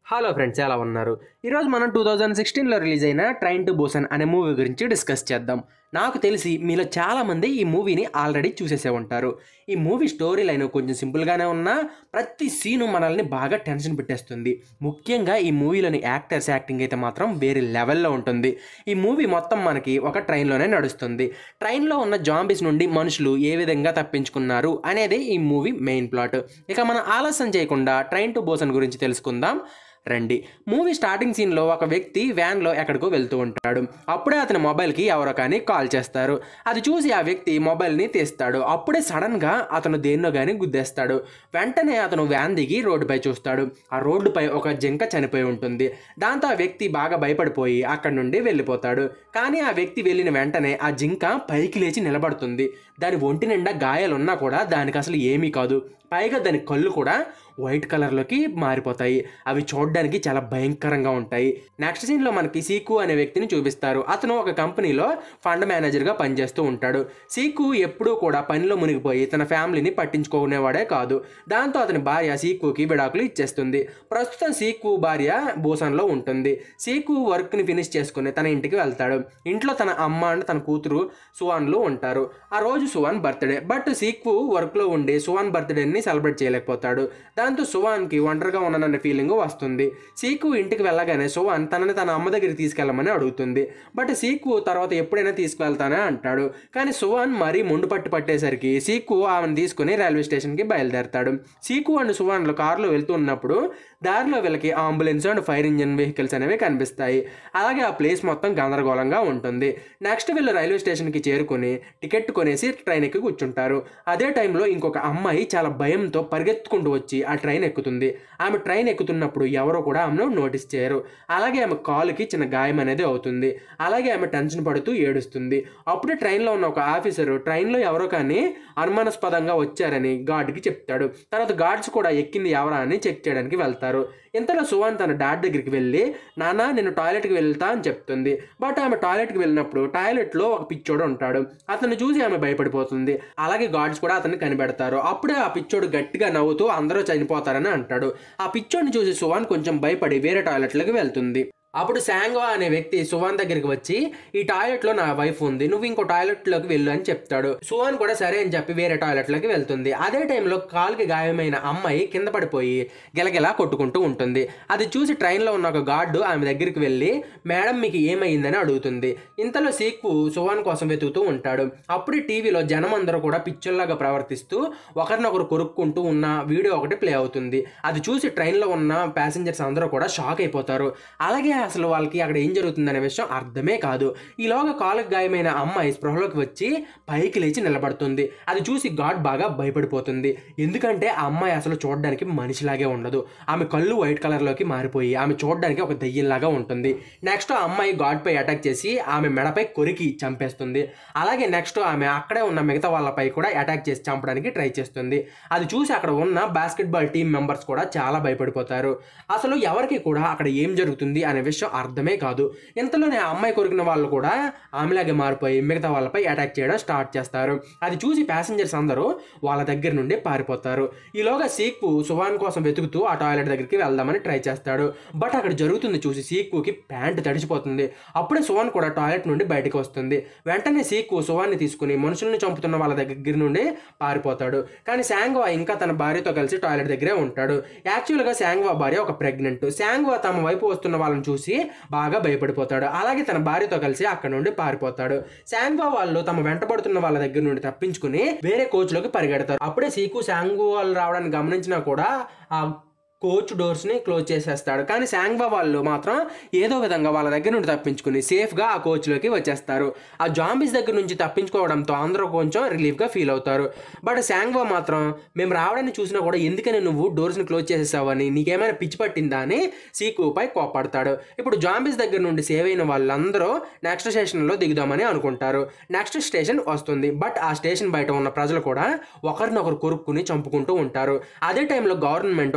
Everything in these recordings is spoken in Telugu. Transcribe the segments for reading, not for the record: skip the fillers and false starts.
హలో ఫ్రెండ్స్, ఎలా ఉన్నారు? ఈరోజు మనం 2016లో రిలీజ్ అయిన ట్రైన్ టు బుసాన్ అనే మూవీ గురించి డిస్కస్ చేద్దాం. నాకు తెలిసి మీలో చాలామంది ఈ మూవీని ఆల్రెడీ చూసేసే ఉంటారు. ఈ మూవీ స్టోరీ లైన్ కొంచెం సింపుల్గానే ఉన్నా ప్రతి సీను మనల్ని బాగా టెన్షన్ పెట్టేస్తుంది. ముఖ్యంగా ఈ మూవీలోని యాక్టర్స్ యాక్టింగ్ అయితే మాత్రం వేరే లెవెల్లో ఉంటుంది. ఈ మూవీ మొత్తం మనకి ఒక ట్రైన్లోనే నడుస్తుంది. ట్రైన్లో ఉన్న జాంబీస్ నుండి మనుషులు ఏ విధంగా తప్పించుకున్నారు అనేది ఈ మూవీ మెయిన్ ప్లాట్. ఇక మనం ఆలస్యం చేయకుండా ట్రైన్ టు బుసాన్ గురించి తెలుసుకుందాం రండి. మూవీ స్టార్టింగ్ సీన్లో ఒక వ్యక్తి వ్యాన్లో ఎక్కడికో వెళ్తూ ఉంటాడు. అప్పుడే అతని మొబైల్కి ఎవరో కానీ కాల్ చేస్తారు. అది చూసి ఆ వ్యక్తి మొబైల్ని తీస్తాడు. అప్పుడే సడన్గా అతను దేన్నో కానీ గుద్దేస్తాడు. వెంటనే అతను వ్యాన్ దిగి రోడ్డుపై చూస్తాడు. ఆ రోడ్డుపై ఒక జింక చనిపోయి ఉంటుంది. దాంతో ఆ వ్యక్తి బాగా భయపడిపోయి అక్కడి నుండి వెళ్ళిపోతాడు. కానీ ఆ వ్యక్తి వెళ్ళిన వెంటనే ఆ జింక పైకి లేచి నిలబడుతుంది. దాని ఒంటి నిండా గాయాలున్నా కూడా దానికి అసలు ఏమీ కాదు. పైగా దాని కళ్ళు కూడా వైట్ కలర్లోకి మారిపోతాయి. అవి చూడడానికి చాలా భయంకరంగా ఉంటాయి. నెక్స్ట్ సీన్లో మనకి సీకు అనే వ్యక్తిని చూపిస్తారు. అతను ఒక కంపెనీలో ఫండ్ మేనేజర్గా పనిచేస్తూ ఉంటాడు. సీకు ఎప్పుడూ కూడా పనిలో మునిగిపోయి తన ఫ్యామిలీని పట్టించుకునేవాడే కాదు. దాంతో అతని భార్య సీకుకి విడాకులు ఇచ్చేస్తుంది. ప్రస్తుతం సీకు భార్య బుసాన్లో ఉంటుంది. సీకు వర్క్ని ఫినిష్ చేసుకుని తన ఇంటికి వెళ్తాడు. ఇంట్లో తన అమ్మ అండ్ తన కూతురు సువాన్లు ఉంటారు. ఆ రోజు సువాన్ బర్త్డే. బట్ సీకు వర్క్లో ఉండి సువాన్ బర్త్డేని సెలబ్రేట్ చేయలేకపోతాడు. దాంతో సువాన్కి ఒంటరిగా ఉన్నాననే ఫీలింగ్ వస్తుంది. సీకు ఇంటికి వెళ్ళగానే సువాన్ తనని తన అమ్మ దగ్గరికి తీసుకెళ్ళమని అడుగుతుంది. బట్ సీకు తర్వాత ఎప్పుడైనా తీసుకువెళ్తానే అంటాడు. కానీ సువాన్ మరీ మొండు పట్టేసరికి సీకు ఆమెను తీసుకుని రైల్వే స్టేషన్కి బయలుదేరతాడు. సీకు అండ్ సువాన్లు కారులో వెళ్తూ ఉన్నప్పుడు దారిలో వీళ్ళకి ambulance and fire engine vehicles అనేవి కనిపిస్తాయి. అలాగే ఆ ప్లేస్ మొత్తం గందరగోళంగా ఉంటుంది. నెక్స్ట్ వీళ్ళు రైల్వే స్టేషన్కి చేరుకుని టికెట్ కొనేసి ట్రైన్ ఎక్కి కూర్చుంటారు. అదే టైంలో ఇంకొక అమ్మాయి చాలా భయంతో పరిగెత్తుకుంటూ వచ్చి ఆ ట్రైన్ ఎక్కుతుంది. ఆమె ట్రైన్ ఎక్కుతున్నప్పుడు ఎవరో కూడా ఆమెను నోటీస్ చేయరు. అలాగే ఆమె కాలుకి చిన్న గాయం అనేది అవుతుంది. అలాగే ఆమె టెన్షన్ పడుతూ ఏడుస్తుంది. అప్పుడే ట్రైన్లో ఉన్న ఒక ఆఫీసరు ట్రైన్లో ఎవరో కానీ అనుమానాస్పదంగా వచ్చారని గార్డ్కి చెప్తాడు. తర్వాత గార్డ్స్ కూడా ఎక్కింది ఎవరా అని చెక్ చేయడానికి వెళ్తారు. ఇంతలో సువాన్ తన డాడ్ దగ్గరికి వెళ్ళి, నాన్న నేను టాయిలెట్కి వెళ్తా అని చెప్తుంది. బట్ ఆమె టాయిలెట్కి వెళ్ళినప్పుడు టాయిలెట్లో ఒక పిచ్చోడు ఉంటాడు. అతన్ని చూసి ఆమె భయపడిపోతుంది. అలాగే గార్డ్స్ కూడా అతన్ని కనిపెడతారు. అప్పుడే ఆ పిచ్చోడు గట్టిగా నవ్వుతూ అందరూ చనిపోతారని అంటాడు. ఆ పిచ్చోడిని చూసి సువాన్ కొంచెం భయపడి వేరే టాయిలెట్లోకి వెళ్తుంది. అప్పుడు శాంగ్వా అనే వ్యక్తి సువాన్ దగ్గరికి వచ్చి, ఈ టాయిలెట్లో నా వైఫ్ ఉంది, నువ్వు ఇంకో టాయిలెట్లోకి వెళ్ళు అని చెప్తాడు. సువాన్ కూడా సరే అని చెప్పి వేరే టాయిలెట్లోకి వెళ్తుంది. అదే టైంలో కాలుకి గాయమైన అమ్మాయి కింద పడిపోయి గిలగిలా కొట్టుకుంటూ ఉంటుంది. అది చూసి ట్రైన్లో ఉన్న ఒక గార్డు ఆమె దగ్గరికి వెళ్ళి, మేడం మీకు ఏమైందని అడుగుతుంది. ఇంతలో సీకు సువాన్ కోసం వెతుకుతూ ఉంటాడు. అప్పుడే టీవీలో జనం అందరూ కూడా పిచ్చోల్లాగా ప్రవర్తిస్తూ ఒకరినొకరు కొరుక్కుంటూ ఉన్న వీడియో ఒకటి ప్లే అవుతుంది. అది చూసి ట్రైన్లో ఉన్న ప్యాసింజర్స్ అందరూ కూడా షాక్ అయిపోతారు. అలాగే అసలు వాళ్ళకి అక్కడ ఏం జరుగుతుందనే విషయం అర్థమే కాదు. ఈలోగా కాలుకి గాయమైన అమ్మాయి స్పృహలోకి వచ్చి పైకి లేచి నిలబడుతుంది. అది చూసి గాడ్ బాగా భయపడిపోతుంది. ఎందుకంటే ఆ అమ్మాయి అసలు చూడడానికి మనిషిలాగే ఉండదు. ఆమె కళ్ళు వైట్ కలర్లోకి మారిపోయి ఆమె చూడడానికి ఒక దెయ్యంలాగా ఉంటుంది. నెక్స్ట్ ఆ అమ్మాయి గాడ్పై అటాక్ చేసి ఆమె మెడపై కొరికి చంపేస్తుంది. అలాగే నెక్స్ట్ ఆమె అక్కడే ఉన్న మిగతా వాళ్ళపై కూడా అటాక్ చేసి చంపడానికి ట్రై చేస్తుంది. అది చూసి అక్కడ ఉన్న బాస్కెట్బాల్ టీం మెంబర్స్ కూడా చాలా భయపడిపోతారు. అసలు ఎవరికి కూడా అక్కడ ఏం జరుగుతుంది అనే విషయం అర్థమే కాదు. ఇంతలోనే ఆ అమ్మాయి కొరికిన వాళ్ళు కూడా ఆమెలాగే మారిపోయి మిగతా వాళ్ళపై అటాక్ చేయడం స్టార్ట్ చేస్తారు. అది చూసి ప్యాసింజర్స్ అందరూ వాళ్ళ దగ్గర నుండి పారిపోతారు. ఈలోగా సీకు సువాన్ కోసం వెతుకుతూ ఆ టాయిలెట్ దగ్గరికి వెళ్దామని ట్రై చేస్తాడు. బట్ అక్కడ జరుగుతుంది చూసి సీకుకి ప్యాంట్ తడిచిపోతుంది. అప్పుడే సువాన్ కూడా టాయిలెట్ నుండి బయటకు వస్తుంది. వెంటనే సీకు సువాన్ని తీసుకుని మనుషుల్ని చంపుతున్న వాళ్ళ దగ్గర నుండి పారిపోతాడు. కానీ శాంగ్వా ఇంకా తన భార్యతో కలిసి టాయిలెట్ దగ్గరే ఉంటాడు. యాక్చువల్గా శాంగ్వా భార్య ఒక ప్రెగ్నెంట్. శాంగ్వా తమ వైపు వస్తున్న వాళ్ళని చూసి బాగా భయపడిపోతాడు. అలాగే తన భార్యతో కలిసి అక్కడ నుండి పారిపోతాడు. శాంగ్వా వాళ్ళు తమ వెంటబడుతున్న వాళ్ళ దగ్గర నుండి తప్పించుకుని వేరే కోచ్లోకి పరిగెడతారు. అప్పుడే సీకు శాంగ్వా వాళ్ళు రావడానికి గమనించినా కూడా ఆ కోచ్ డోర్స్ని క్లోజ్ చేసేస్తాడు. కానీ శాంగ్వా వాళ్ళు మాత్రం ఏదో విధంగా వాళ్ళ దగ్గర నుండి తప్పించుకుని సేఫ్గా ఆ కోచ్లోకి వచ్చేస్తారు. ఆ జాంబీస్ దగ్గర నుంచి తప్పించుకోవడంతో అందరూ కొంచెం రిలీఫ్గా ఫీల్ అవుతారు. బట్ శాంగ్వా మాత్రం మేము రావడాన్ని చూసినా కూడా ఎందుకని నువ్వు డోర్స్ని క్లోజ్ చేసేసావని, నీకేమైనా పిచ్చి పట్టిందా అని సీకుపై కోపడతాడు. ఇప్పుడు జాంబీస్ దగ్గర నుండి సేవ్ అయిన వాళ్ళందరూ నెక్స్ట్ స్టేషన్లో దిగుదామని అనుకుంటారు. నెక్స్ట్ స్టేషన్ వస్తుంది. బట్ ఆ స్టేషన్ బయట ఉన్న ప్రజలు కూడా ఒకరినొకరు కొరుక్కుని చంపుకుంటూ ఉంటారు. అదే టైంలో గవర్నమెంట్ ఒక న్యూస్ని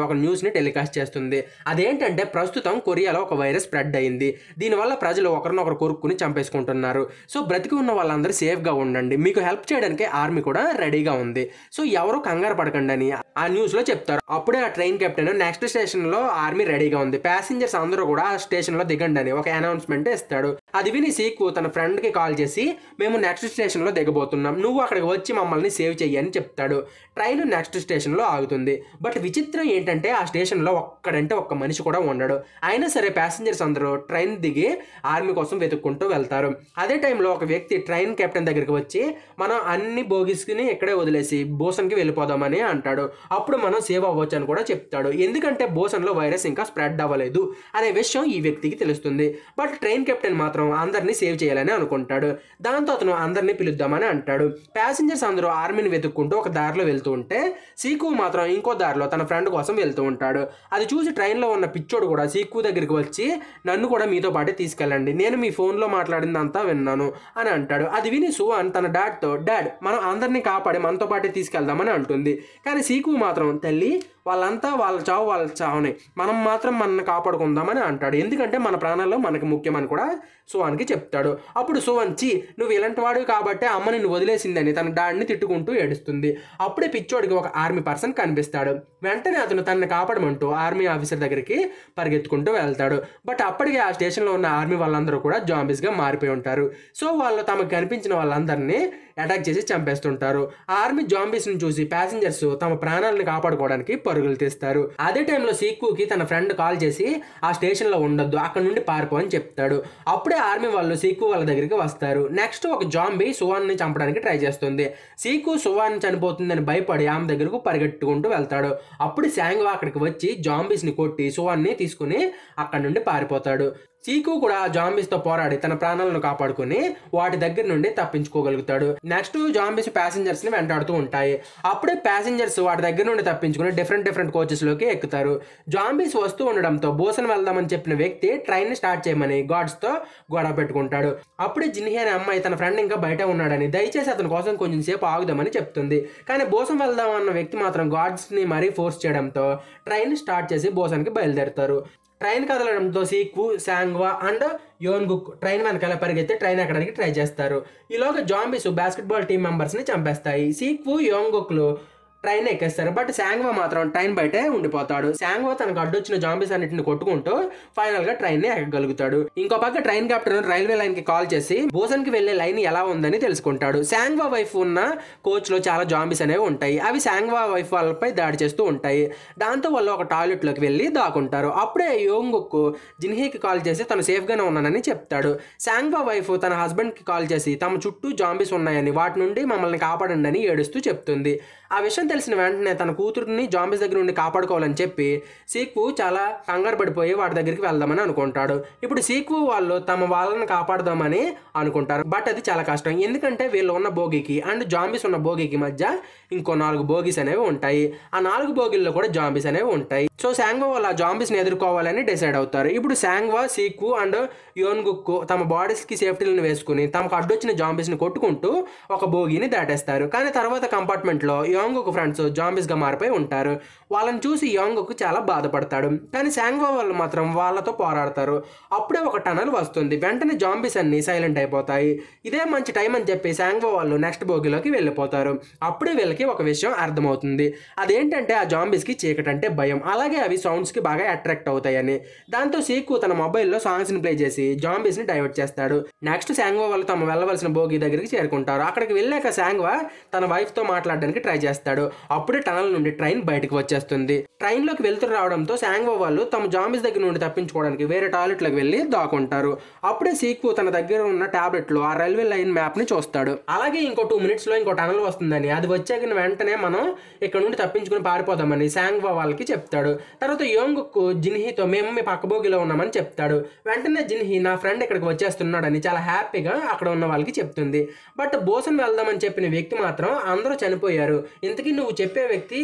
ని టెలికాస్ట్ చేస్తుంది. అదేంటంటే ప్రస్తుతం కొరియాలో ఒక వైరస్ స్ప్రెడ్ అయింది. దీనివల్ల ప్రజలు ఒకరినొకరు కొరుక్కుని చంపేసుకుంటున్నారు. సో బ్రతికి ఉన్న వాళ్ళందరూ సేఫ్గా ఉండండి, మీకు హెల్ప్ చేయడానికి ఆర్మీ కూడా రెడీగా ఉంది, సో ఎవరు కంగారు పడకండి అని ఆ న్యూస్లో చెప్తారు. అప్పుడే ఆ ట్రైన్ కెప్టెన్ నెక్స్ట్ స్టేషన్లో ఆర్మీ రెడీగా ఉంది, ప్యాసింజర్స్ అందరూ కూడా ఆ స్టేషన్లో దిగండి అని ఒక అనౌన్స్మెంట్ ఇస్తాడు. అది విని సీకు తన ఫ్రెండ్కి కాల్ చేసి మేము నెక్స్ట్ స్టేషన్లో దిగబోతున్నాం, నువ్వు అక్కడికి వచ్చి మమ్మల్ని సేవ్ చెయ్యి అని చెప్తాడు. ట్రైన్ నెక్స్ట్ స్టేషన్లో ఆగుతుంది. బట్ విచిత్రం ఏంటంటే ఆ స్టేషన్లో ఒక్కడంటే ఒక్క మనిషి కూడా ఉండడు. అయినా సరే ప్యాసింజర్స్ అందరూ ట్రైన్ దిగి ఆర్మీ కోసం వెతుక్కుంటూ వెళ్తారు. అదే టైంలో ఒక వ్యక్తి ట్రైన్ కెప్టెన్ దగ్గరికి వచ్చి మనం అన్ని బోగిస్ని ఇక్కడే వదిలేసి బోసన్కి వెళ్ళిపోదామని అంటాడు. అప్పుడు మనం సేవ్ అవ్వచ్చు అని కూడా చెప్తాడు, ఎందుకంటే బోసన్లో వైరస్ ఇంకా స్ప్రెడ్ అవ్వలేదు అనే విషయం ఈ వ్యక్తికి తెలుస్తుంది. బట్ ట్రైన్ కెప్టెన్ మాత్రం అందరినీ సేవ్ చేయాలని అనుకుంటాడు. దాంతో అతను అందరినీ పిలుద్దామని అంటాడు. ప్యాసింజర్స్ అందరూ ఆర్మీని వెతుక్కుంటూ ఒక దారిలో వెళ్తూ ఉంటే సీకు మాత్రం ఇంకో దారిలో తన ఫ్రెండ్ కోసం వెళ్తూ ఉంటాడు. అది చూసి ట్రైన్లో ఉన్న పిచ్చోడు కూడా సీకు దగ్గరికి వచ్చి నన్ను కూడా మీతో పాటే తీసుకెళ్ళండి, నేను మీ ఫోన్లో మాట్లాడిందంతా విన్నాను అని అంటాడు. అది విని సువాన్ తన డాడ్తో డాడ్ మనం అందరినీ కాపాడి మనతో పాటే తీసుకెళ్దామని అంటుంది. కానీ సీకు మాత్రం తల్లి వాళ్ళంతా వాళ్ళ చావుని మనం మాత్రం మనల్ని కాపాడుకుందామని అంటాడు, ఎందుకంటే మన ప్రాణాల్లో మనకి ముఖ్యమని కూడా సువాన్కి చెప్తాడు. అప్పుడు సువాన్ నువ్వు ఇలాంటి వాడు కాబట్టి అమ్మ నిన్ను వదిలేసిందని తన డాడ్ని తిట్టుకుంటూ ఏడుస్తుంది. అప్పుడే పిచ్చోడికి ఒక ఆర్మీ పర్సన్ కనిపిస్తాడు. వెంటనే అతను తనని కాపాడమంటూ ఆర్మీ ఆఫీసర్ దగ్గరికి పరిగెత్తుకుంటూ వెళ్తాడు. బట్ అప్పటికే ఆ స్టేషన్లో ఉన్న ఆర్మీ వాళ్ళందరూ కూడా జాంబీస్గా మారిపోయి ఉంటారు. సో వాళ్ళు తమకు కనిపించిన వాళ్ళందరినీ అటాక్ చేసి చంపేస్తుంటారు. ఆ ఆర్మీ జాంబీస్ని చూసి ప్యాసింజర్స్ తమ ప్రాణాలను కాపాడుకోవడానికి పరుగులు తీస్తారు. అదే టైంలో సీకుకి తన ఫ్రెండ్ కాల్ చేసి ఆ స్టేషన్లో ఉండొద్దు, అక్కడ నుండి పారిపో అని చెప్తాడు. అప్పుడే ఆర్మీ వాళ్ళు సీకు వాళ్ళ దగ్గరికి వస్తారు. నెక్స్ట్ ఒక జాంబీ సువాన్ని చంపడానికి ట్రై చేస్తుంది. సీకు సువాన్ చనిపోతుందని భయపడి ఆమె దగ్గరకు పరిగెట్టుకుంటూ వెళ్తాడు. అప్పుడు శాంగ్వా అక్కడికి వచ్చి జాంబీస్ని కొట్టి సువాన్ని తీసుకుని అక్కడ నుండి పారిపోతాడు. సీకు కూడా జాంబీస్తో పోరాడి తన ప్రాణాలను కాపాడుకుని వాటి దగ్గర నుండి తప్పించుకోగలుగుతాడు. నెక్స్ట్ జాంబీస్ ప్యాసింజర్స్ని వెంటాడుతూ ఉంటాయి. అప్పుడే ప్యాసింజర్స్ వాటి దగ్గర నుండి తప్పించుకుని డిఫరెంట్ కోచెస్లోకి ఎక్కుతారు. జాంబీస్ వస్తూ ఉండడంతో బోసన్ వెళ్దామని చెప్పిన వ్యక్తి ట్రైన్ని స్టార్ట్ చేయమని గార్డ్స్తో గొడవ పెట్టుకుంటాడు. అప్పుడే జిన్హీ అనే అమ్మాయి తన ఫ్రెండ్ ఇంకా బయట ఉన్నాడని దయచేసి అతని కోసం కొంచెం సేపు ఆగుదామని చెప్తుంది. కానీ బోసన్ వెళ్దామన్న వ్యక్తి మాత్రం గార్డ్స్ని మరీ ఫోర్స్ చేయడంతో ట్రైన్ స్టార్ట్ చేసి బోసన్కి బయలుదేరుతారు. ట్రైన్ కదలడంతో Seokwoo, Sanghwa and Yongguk train వెనకాల పరిగెత్తి ట్రైన్ ఎక్కడానికి ట్రై చేస్తారు. ఈలోగా జాంబీస్ బాస్కెట్బాల్ టీం మెంబర్స్ని చంపేస్తాయి. సీకు, యోన్గుక్లు ట్రైన్ ఎక్కేస్తారు. బట్ శాంగ్వా మాత్రం ట్రైన్ బయటే ఉండిపోతాడు. శాంగ్వా తనకు అడ్డొచ్చిన జాంబీస్ అన్నింటిని కొట్టుకుంటూ ఫైనల్ గా ట్రైన్ ని ఎక్కగలుగుతాడు. ఇంకో పక్క ట్రైన్ కెప్టెన్ రైల్వే లైన్ కి కాల్ చేసి బోసన్ కి వెళ్లే లైన్ ఎలా ఉందని తెలుసుకుంటాడు. శాంగ్వా వైఫ్ ఉన్న కోచ్ లో చాలా జాంబీస్ అనేవి ఉంటాయి. అవి శాంగ్వా వైఫ్ వాళ్ళపై దాడి చేస్తూ ఉంటాయి. దాంతో వాళ్ళు ఒక టాయిలెట్ లోకి వెళ్లి దాక్కుంటారు. అప్పుడే యోంగుక్ జిన్హీకి కాల్ చేసి తను సేఫ్ గానే ఉన్నానని చెప్తాడు. శాంగ్వా వైఫ్ తన హస్బెండ్ కి కాల్ చేసి తమ చుట్టూ జాంబీస్ ఉన్నాయని వాటి నుండి మమ్మల్ని కాపాడండి అని ఏడుస్తూ చెప్తుంది. ఆ విషయం తెలిసిన వెంటనే తన కూతురుని జాంబీస్ దగ్గర నుండి కాపాడుకోవాలని చెప్పి సీకు చాలా కంగారు పడిపోయి వాటి దగ్గరికి వెళ్దామని అనుకుంటాడు. ఇప్పుడు సీకు వాళ్ళు తమ వాళ్ళని కాపాడదామని అనుకుంటారు. బట్ అది చాలా కష్టం, ఎందుకంటే వీళ్ళు ఉన్న బోగికి అండ్ జాంబీస్ ఉన్న బోగికి మధ్య ఇంకో 4 బోగీస్ అనేవి ఉంటాయి. ఆ 4 బోగిల్లో కూడా జాంబీస్ అనేవి ఉంటాయి. సో శాంగ్వా వాళ్ళు ఆ జాంబీస్ని ఎదుర్కోవాలని డిసైడ్ అవుతారు. ఇప్పుడు శాంగ్వా, సీకు అండ్ యోన్గుక్ తమ బాడీస్కి సేఫ్టీలను వేసుకుని తమకు అడ్డొచ్చిన జాంబీస్ని కొట్టుకుంటూ ఒక బోగిని దాటేస్తారు. కానీ తర్వాత కంపార్ట్మెంట్లో యోంగుక్ ఫ్రెండ్స్ జాంబీస్గా మారిపోయి ఉంటారు. వాళ్ళని చూసి యోంగుక్ చాలా బాధపడతాడు. కానీ శాంగ్వా వాళ్ళు మాత్రం వాళ్ళతో పోరాడతారు. అప్పుడే ఒక టనల్ వస్తుంది. వెంటనే జాంబీస్ అన్ని సైలెంట్ అయిపోతాయి. ఇదే మంచి టైం అని చెప్పి శాంగ్వా వాళ్ళు నెక్స్ట్ బోగిలోకి వెళ్ళిపోతారు. అప్పుడే వీళ్ళకి ఒక విషయం అర్థమవుతుంది. అదేంటంటే ఆ జాంబీస్కి చీకటి అంటే భయం, అలాగే అవి సౌండ్స్కి బాగా అట్రాక్ట్ అవుతాయని. దాంతో సీకు తన మొబైల్లో సాంగ్స్ని ప్లే చేసి జాంబీస్ని డైవర్ట్ చేస్తాడు. నెక్స్ట్ శాంగ్వా వాళ్ళు తమ వెళ్ళవలసిన బోగి దగ్గరికి చేరుకుంటారు. అక్కడికి వెళ్ళాక శాంగ్వా తన వైఫ్తో మాట్లాడడానికి ట్రై చేస్తాడు. అప్పుడే టనల్ నుండి ట్రైన్ బయటకు వచ్చేస్తుంది. ట్రైన్లోకి వెళ్తూ రావడంతో శాంగ్వా వాళ్ళు తమ జాంబీస్ దగ్గర నుండి తప్పించుకోవడానికి వేరే టాయిలెట్లోకి వెళ్ళి దాక్కుంటారు. అప్పుడే సీకు తన దగ్గర ఉన్న టాబ్లెట్లో ఆ రైల్వే లైన్ మ్యాప్ని చూస్తాడు. అలాగే ఇంకో 2 మినిట్స్లో ఇంకో టనల్ వస్తుందని, అది వచ్చాక వెంటనే మనం ఇక్కడ నుండి తప్పించుకుని పారిపోదామని శాంగ్వా వాళ్ళకి చెప్తాడు. తర్వాత యోంగుక్ జిన్హీతో మేము మీ పక్క బోగిలో ఉన్నామని చెప్తాడు. వెంటనే జిన్హీ నా ఫ్రెండ్ ఇక్కడికి వచ్చేస్తున్నాడని చాలా హ్యాపీగా అక్కడ ఉన్న వాళ్ళకి చెప్తుంది. బట్ బోసన్ వెళ్దామని చెప్పిన వ్యక్తి మాత్రం అందరూ చనిపోయారు, ఇంతకీ నువ్వు చెప్పే వ్యక్తి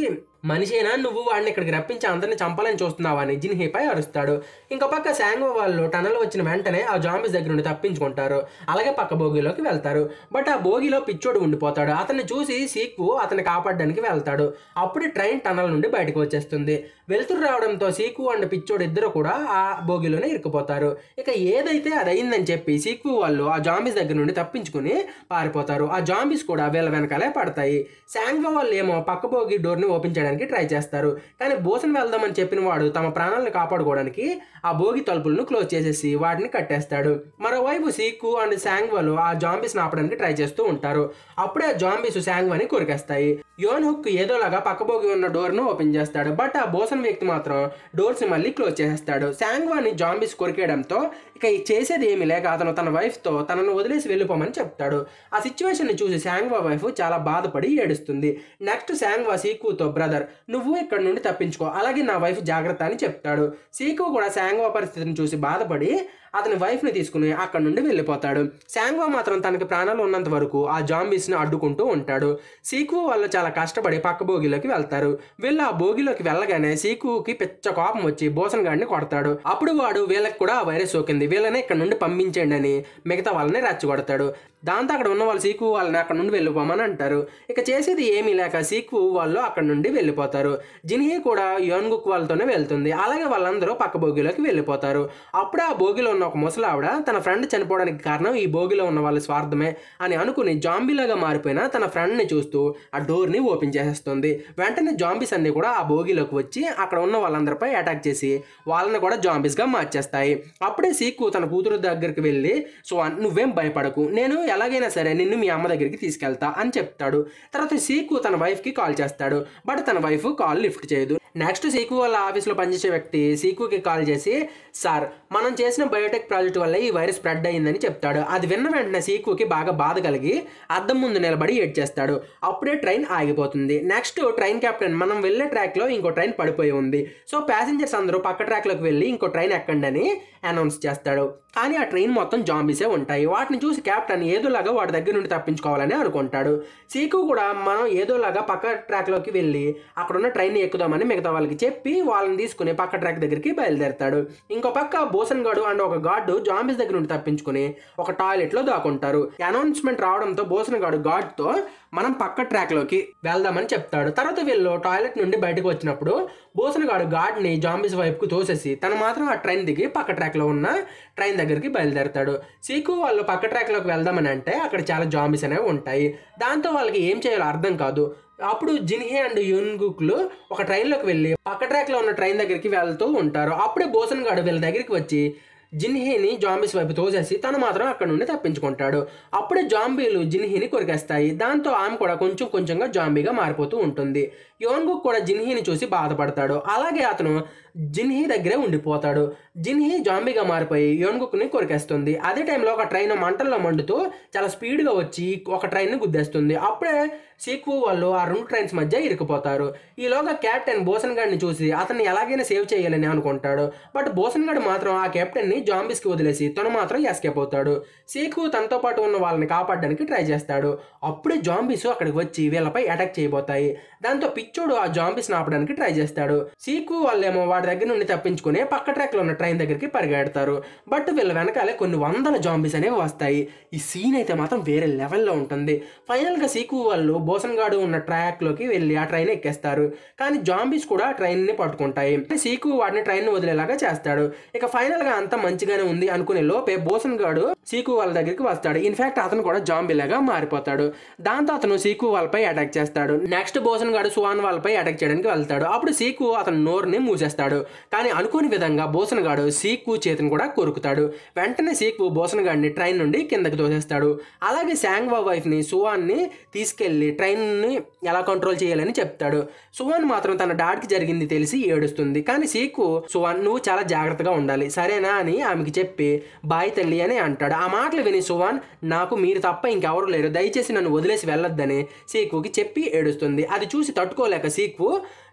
మనిషేనా నువ్వు, వాడిని ఇక్కడికి రప్పించి అందరిని చంపాలని చూస్తున్నావా అని జిన్హీపై అరుస్తాడు. ఇంకో పక్క శాంగ్వో వాళ్ళు టనల్ వచ్చిన వెంటనే ఆ జాంబీస్ దగ్గర నుండి తప్పించుకుంటారు. అలాగే పక్క బోగిలోకి వెళ్తారు. బట్ ఆ బోగిలో పిచ్చోడు ఉండిపోతాడు. అతన్ని చూసి సీక్వు అతన్ని కాపాడడానికి వెళ్తాడు. అప్పుడే ట్రైన్ టనల్ నుండి బయటకు వచ్చేస్తుంది. వెలుతురు రావడంతో సీక్వు అండ్ పిచ్చోడు ఇద్దరు కూడా ఆ బోగిలోనే ఇరుక్కుపోతారు. ఇక ఏదైతే అది అయిందని చెప్పి సీక్వు వాళ్ళు ఆ జాంబీస్ దగ్గర నుండి తప్పించుకుని పారిపోతారు. ఆ జాంబీస్ కూడా వీళ్ళ వెనకాలే పడతాయి. శాంగ్వో వాళ్ళు ఏమో పక్క బోగి డోర్ని ఓపెన్ చేయడానికి ట్రై చేస్తారు. కానీ బోసన్ వెళ్దామని చెప్పిన వాడు తమ ప్రాణాలను కాపాడుకోవడానికి ఆ బోగి తలుపులను క్లోజ్ చేసేసి వాటిని కట్టేస్తాడు. మరోవైపు సీక్వు అండ్ శాంగ్వోలు ఆ జాంబీస్ ఆపడానికి ట్రై చేస్తూ ఉంటారు. అప్పుడే ఆ జాంబీస్ శాంగ్వాని కొరికేస్తాయి. యోన్ హుక్ ఏదోలాగా పక్క బోగి ఉన్న డోర్ను ఓపెన్ చేస్తాడు. బట్ ఆ బోసన్ వ్యక్తి మాత్రం డోర్స్ మళ్ళీ క్లోజ్ చేసేస్తాడు. శాంగ్వాని జాంబీస్ కొరికేయడంతో ఇక చేసేది ఏమీ లేక అతను తన వైఫ్తో తనను వదిలేసి వెళ్ళిపోమని చెప్తాడు. ఆ సిచ్యువేషన్ని చూసి శాంగ్వా వైఫ్ చాలా బాధపడి ఏడుస్తుంది. నెక్స్ట్ శాంగ్వా సీకుతో బ్రదర్ నువ్వు ఇక్కడ నుండి తప్పించుకో, అలాగే నా వైఫ్ జాగ్రత్త అని చెప్తాడు. సీకు కూడా శాంగ్వా పరిస్థితిని చూసి బాధపడి అతని వైఫ్ని తీసుకుని అక్కడ నుండి వెళ్ళిపోతాడు. శాంగ్వా మాత్రం తనకి ప్రాణాలు ఉన్నంత వరకు ఆ జాంబీస్ని అడ్డుకుంటూ ఉంటాడు. సీకు వాళ్ళు చాలా కష్టపడి పక్క బోగిలోకి వెళ్తారు. వీళ్ళు ఆ బోగిలోకి వెళ్ళగానే సీకుకి పిచ్చ కోపం వచ్చి బోసన్ గాడిని కొడతాడు. అప్పుడు వాడు వీళ్ళకి కూడా ఆ వైరస్ సోకింది, వీళ్ళని ఇక్కడ నుండి పంపించండి అని మిగతా వాళ్ళని రెచ్చగొడతాడు. దాంతో అక్కడ ఉన్న వాళ్ళు సీకు వాళ్ళని అక్కడ నుండి వెళ్ళిపోమని అంటారు. ఇక చేసేది ఏమీ లేక సీకు వాళ్ళు అక్కడ నుండి వెళ్ళిపోతారు. జిన్హీ కూడా యోన్గుక్ వాళ్ళతోనే వెళ్తుంది. అలాగే వాళ్ళందరూ పక్క బోగిలోకి వెళ్ళిపోతారు. అప్పుడే ఆ బోగిలో ఉన్న ఒక ముసలావిడ తన ఫ్రెండ్ చనిపోవడానికి కారణం ఈ బోగిలో ఉన్న వాళ్ళ స్వార్థమే అని అనుకుని జాంబీలాగా మారిపోయిన తన ఫ్రెండ్ని చూస్తూ ఆ డోర్ని ఓపెన్ చేసేస్తుంది. వెంటనే జాంబీస్ అన్ని కూడా ఆ బోగిలోకి వచ్చి అక్కడ ఉన్న వాళ్ళందరిపై అటాక్ చేసి వాళ్ళని కూడా జాంబీస్గా మార్చేస్తాయి. అప్పుడే సీకు తన కూతురు దగ్గరికి వెళ్ళి సో నువ్వేం భయపడకు, నేను ఎలాగైనా సరే నిన్ను మీ అమ్మ దగ్గరికి తీసుకెళ్తా అని చెప్తాడు. తర్వాత సీకు తన వైఫ్కి కాల్ చేస్తాడు. బట్ తన వైఫ్ కాల్ లిఫ్ట్ చేయదు. నెక్స్ట్ సీకు వాళ్ళ ఆఫీస్లో పనిచేసే వ్యక్తి సీకుకి కాల్ చేసి సార్ మనం చేసిన బయోటెక్ ప్రాజెక్ట్ వల్ల ఈ వైరస్ స్ప్రెడ్ అయ్యిందని చెప్తాడు. అది విన్న వెంటనే సీకుకి బాగా బాధ కలిగి అద్దం ముందు నిలబడి ఏడ్చేస్తాడు. అప్పుడే ట్రైన్ ఆగిపోతుంది. నెక్స్ట్ ట్రైన్ కెప్టెన్ మనం వెళ్ళే ట్రాక్లో ఇంకో ట్రైన్ పడిపోయి ఉంది, సో ప్యాసింజర్స్ అందరూ పక్క ట్రాక్లోకి వెళ్ళి ఇంకో ట్రైన్ ఎక్కండి అని అనౌన్స్ చేస్తాడు. కానీ ఆ ట్రైన్ మొత్తం జాంబీసే ఉంటాయి. వాటిని చూసి కెప్టెన్ ఏదోలాగా వాటి దగ్గర నుండి తప్పించుకోవాలని అనుకుంటాడు. సీకు కూడా మనం ఏదోలాగా పక్క ట్రాక్లోకి వెళ్ళి అక్కడున్న ట్రైన్ ఎక్కుదామని మిగతా వాళ్ళకి చెప్పి వాళ్ళని తీసుకుని పక్క ట్రాక్ దగ్గరికి బయలుదేరతాడు. ఇంకో పక్క బోసన్ గాడు అండ్ ఒక గార్డు జాంబీస్ దగ్గర నుండి తప్పించుకుని ఒక టాయిలెట్లో దాక్కుంటారు. అనౌన్స్మెంట్ రావడంతో బోసన్ గాడు గార్డ్తో మనం పక్క ట్రాక్లోకి వెళ్దామని చెప్తాడు. తర్వాత వీళ్ళు టాయిలెట్ నుండి బయటకు వచ్చినప్పుడు బోసన్ గాడు గార్డ్ని జాంబీస్ వైపుకు తోసేసి తను మాత్రం ఆ ట్రైన్ దిగి పక్క ట్రాక్లో ఉన్న ట్రైన్ దగ్గరికి బయలుదేరతాడు. సీకు వాళ్ళు పక్క ట్రాక్లోకి వెళ్దామని అంటే అక్కడ చాలా జాంబీస్ అనేవి ఉంటాయి. దాంతో వాళ్ళకి ఏం చేయాలో అర్థం కాదు. అప్పుడు జిన్హీ అండ్ యోన్గుక్లు ఒక ట్రైన్లోకి వెళ్ళి పక్క ట్రాక్లో ఉన్న ట్రైన్ దగ్గరికి వెళ్తూ ఉంటారు. అప్పుడే బోసన్ గాడు వీళ్ళ దగ్గరికి వచ్చి జిన్హీని జాంబీస్ వైపు తోసేసి తను మాత్రం అక్కడ నుండి తప్పించుకుంటాడు. అప్పుడే జాంబీలు జిన్హీని కొరికేస్తాయి. దాంతో ఆమె కూడా కొంచెం కొంచెంగా జాంబీగా మారిపోతూ ఉంటుంది. యోన్గుక్ కూడా జిన్హీని చూసి బాధపడతాడు. అలాగే అతను జిన్హీ దగ్గరే ఉండిపోతాడు. జిన్హీ జాంబీగా మారిపోయి యోన్గుక్ని కొరికేస్తుంది. అదే టైంలో ఒక ట్రైన్ మంటల్లో మండుతూ చాలా స్పీడ్గా వచ్చి ఒక ట్రైన్ని గుద్దేస్తుంది. అప్పుడే సీక్వు వాళ్ళు ఆ రెండు ట్రైన్స్ మధ్య ఇరుక్కుపోతారు. ఈలోగా కెప్టెన్ బోసన్ గాడిని చూసి అతన్ని ఎలాగైనా సేవ్ చేయాలని అనుకుంటాడు. బట్ బోసన్ గాడు మాత్రం ఆ కెప్టెన్ని జాంబీస్కి వదిలేసి తను మాత్రం ఎస్కేప్ అవుతాడు. సీక్వు తనతో పాటు ఉన్న వాళ్ళని కాపాడడానికి ట్రై చేస్తాడు. అప్పుడే జాంబీస్ అక్కడికి వచ్చి వీళ్ళపై అటాక్ చేయబోతాయి. దాంతో పిచ్చోడు ఆ జాంబీస్ ఆపడానికి ట్రై చేస్తాడు. సీక్వు వాళ్ళేమో వాడి దగ్గర నుండి తప్పించుకుని పక్క ట్రాక్లో ఉన్న ట్రైన్ దగ్గరికి పరిగెడతారు. బట్ వీళ్ళ వెనకాలే కొన్ని వందల జాంబీస్ అనేవి వస్తాయి. ఈ సీన్ అయితే మాత్రం వేరే లెవెల్లో ఉంటుంది. ఫైనల్గా సీక్వు వాళ్ళు బోసన్ గాడు ఉన్న ట్రాక్లోకి వెళ్ళి ఆ ట్రైన్ ఎక్కేస్తారు. కానీ జాంబీస్ కూడా ఆ ట్రైన్ని పట్టుకుంటాయి. సీక్వు వాడిని ట్రైన్ వదిలేలాగా చేస్తాడు. ఇక ఫైనల్గా అంతా మంచిగానే ఉంది అనుకునే లోపే బోసన్ గాడు సీక్వు వాళ్ళ దగ్గరికి వస్తాడు. ఇన్ఫాక్ట్ అతను కూడా జాంబీలాగా మారిపోతాడు. దాంతో అతను సీక్వు వాళ్ళపై అటాక్ చేస్తాడు. నెక్స్ట్ బోసన్ గాడు సువాన్ వాళ్ళపై అటాక్ చేయడానికి వెళ్తాడు. అప్పుడు సీక్వు అతను నోరుని మూసేస్తాడు. కానీ అనుకోని విధంగా బోసన్ గాడు సీక్వు చేతిని కూడా కొరుకుతాడు. వెంటనే సీక్వు బోసన్ గాడిని ట్రైన్ నుండి కిందకి తోసేస్తాడు. అలాగే శాంగ్వా వైఫ్ని సువాన్ని తీసుకెళ్లి ట్రైన్ని ఎలా కంట్రోల్ చేయాలని చెప్తాడు. సువాన్ మాత్రం తన డాడ్కి జరిగింది తెలిసి ఏడుస్తుంది. కానీ సీక్వు సువాన్ నువ్వు చాలా జాగ్రత్తగా ఉండాలి సరేనా అని ఆమెకి చెప్పి బాయ్ తల్లి అని అంటాడు. ఆ మాటలు విని సువాన్ నాకు మీరు తప్ప ఇంకెవరు లేరు, దయచేసి నన్ను వదిలేసి వెళ్ళొద్దని సీక్వుకి చెప్పి ఏడుస్తుంది. అది చూసి తట్టుకోలేక సీక్వు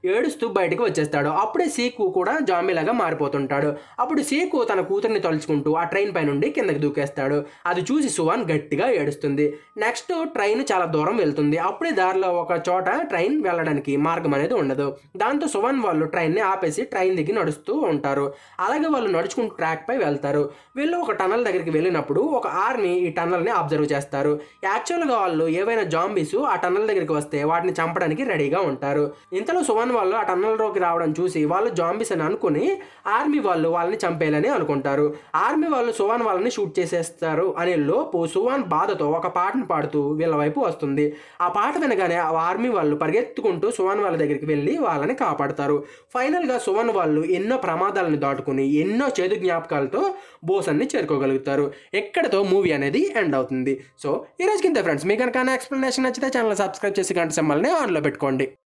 ఏడుస్తూ బయటకు వచ్చేస్తాడు. అప్పుడే సీకు కూడా జాంబీలాగా మారిపోతుంటాడు. అప్పుడు సీకు తన కూతుర్ని తలుచుకుంటూ ఆ ట్రైన్ పై నుండి కిందకి దూకేస్తాడు. అది చూసి సువాన్ గట్టిగా ఏడుస్తుంది. నెక్స్ట్ ట్రైన్ చాలా దూరం వెళ్తుంది. అప్పుడే దారిలో ఒక చోట ట్రైన్ వెళ్ళడానికి మార్గం అనేది ఉండదు. దాంతో సువాన్ వాళ్ళు ట్రైన్ని ఆపేసి ట్రైన్ దిగి నడుస్తూ ఉంటారు. అలాగే వాళ్ళు నడుచుకుంటూ ట్రాక్ పై వెళ్తారు. వీళ్ళు ఒక టనల్ దగ్గరికి వెళ్ళినప్పుడు ఒక ఆర్మీ ఈ టనల్ని అబ్జర్వ్ చేస్తారు. యాక్చువల్గా వాళ్ళు ఏవైనా జాంబీస్ ఆ టనల్ దగ్గరికి వస్తే వాటిని చంపడానికి రెడీగా ఉంటారు. ఇంతలో సువాన్ వాళ్ళు ఆ టనల్లోకి రావడం చూసి వాళ్ళు జాంబీస్ అని అనుకుని ఆర్మీ వాళ్ళు వాళ్ళని చంపేయాలని అనుకుంటారు. ఆర్మీ వాళ్ళు సువాన్ వాళ్ళని షూట్ చేసేస్తారు. అనే లోపు సువాన్ బాధతో ఒక పాటను పాడుతూ వీళ్ళ వైపు వస్తుంది. ఆ పాట వినగానే ఆ ఆర్మీ వాళ్ళు పరిగెత్తుకుంటూ సువాన్ వాళ్ళ దగ్గరికి వెళ్ళి వాళ్ళని కాపాడతారు. ఫైనల్గా సువాన్ వాళ్ళు ఎన్నో ప్రమాదాలను దాటుకుని ఎన్నో చేదు జ్ఞాపకాలతో బోసన్ని చేరుకోగలుగుతారు. ఎక్కడితో మూవీ అనేది ఎండ్ అవుతుంది. సో ఈ రోజుకి ఇంతే ఫ్రెండ్స్. మీకు కనుక ఎక్స్ప్లెనేషన్ నచ్చితే ఛానల్ సబ్స్క్రైబ్ చేసి గంట సింబల్ని ఆన్లో పెట్టుకోండి.